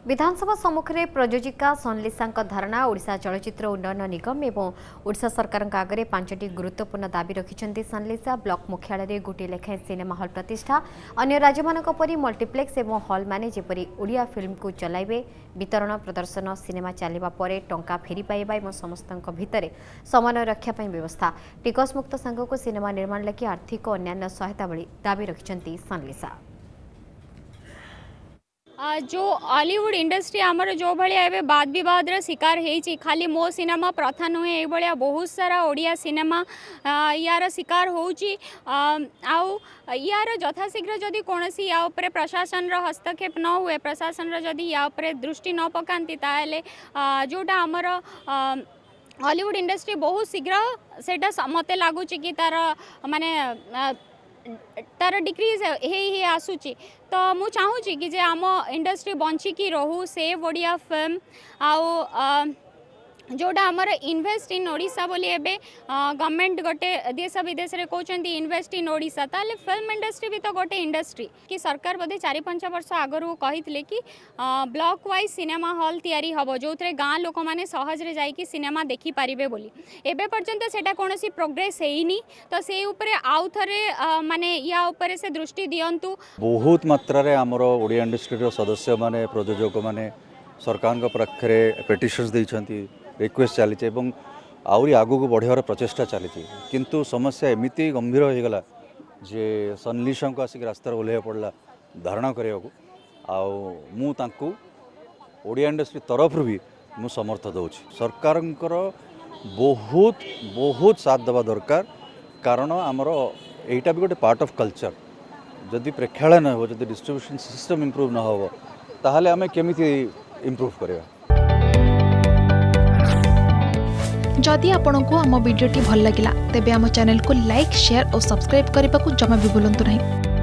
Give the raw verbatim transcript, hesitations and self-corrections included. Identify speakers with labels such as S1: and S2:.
S1: विधानसभा सम्मुखें प्रयोजिका सनलिसा धारणा ओडिशा चलचित्र उन्नयन निगम एवं ओडिशा सरकार आगे पांचटी गुरुत्वपूर्ण दाबी रखिंट सनलिसा ब्लॉक मुख्यालय गोटे लेखाएं सिनेमा हल प्रतिष्ठा अन्य राज्य परी मल्टीप्लेक्स एवं हल माने जेपरी ओडिया फिल्म को चलाइबे वितरण प्रदर्शन सिनेमा चलवा पर टंका फेरी पाइबा एवं समस्त भितर समन्वय रक्षा व्यवस्था टिकस मुक्त संघ को सिनेमा निर्माण लगी आर्थिक और अन्य सहायता भली दाबी रखिंट सनलिसा।
S2: जो हॉलीवुड इंडस्ट्री आमर जो भाई वाद विवाद शिकार होती खाली मो सिनेमा प्रथा नुहे ये बहुत सारा ओडिया सिनेमा यार शिकार होची आउ यार यथाशीघ्र जदि कौन सी या प्रशासन हस्तक्षेप न हुए प्रशासन जदि या दृष्टि न पकाती ताले जोटा आमर हॉलीवुड इंडस्ट्री बहुत शीघ्र सेटा मत लगुच कि तार माने तार डिक्रीज हे आसूची तो मु चाहूँगी कि जे आम इंडस्ट्री बंचिकी रहू सेव ओडिया फिल्म आउ जोटा आमर इन्वेस्ट इन ओडिशा बोली एबे गवर्नमेंट गोटे देश विदेश रे कहते इन्वेस्ट इन ओडिशा ताले फिल्म इंडस्ट्री भी तो गोटे इंडस्ट्री कि सरकार बोधे चारि पांच वर्ष आगरू कही कि ब्लॉक वाइज सिनेमा हॉल तैयारी हबो जो थे गाँ लोक मैंने सहज रे जाइकी सिनेमा देखि पारिबे बोली एबे पर्यंत सेटा कोनोसी प्रोग्रेस हेइनी तो से ऊपर आउ थरे माने या ऊपर से दृष्टि दियंतु।
S3: बहुत मात्रा रे हमर ओडिया इंडस्ट्री रो सदस्य माने प्रयोजक माने सरकार को पाखरे पिटिशन्स देइछंती रिक्वेस्ट चली आहरी आगू को बढ़िया प्रचेषा चली किंतु समस्या एमती गंभीर हो गला जे सनलिसा को आसिक रास्तार ओह्लैया पड़ा धारणा करने ओडिया इंडस्ट्री तरफ भी मु समर्थ दूची सरकार बहुत बहुत साथ देवा दरकार कारण आमर एटा भी गोटे पार्ट ऑफ कल्चर जदि प्रेक्षालय न हो जदि डिस्ट्रीब्यूशन सिस्टम इम्प्रूव न हो ताहले आमे केमिति इम्प्रूव करबा।
S4: जदि आपंक आम भिडी भल लगा तेब आम चैनल को लाइक शेयर और सब्सक्राइब करने को जमा भी भूलु नहीं।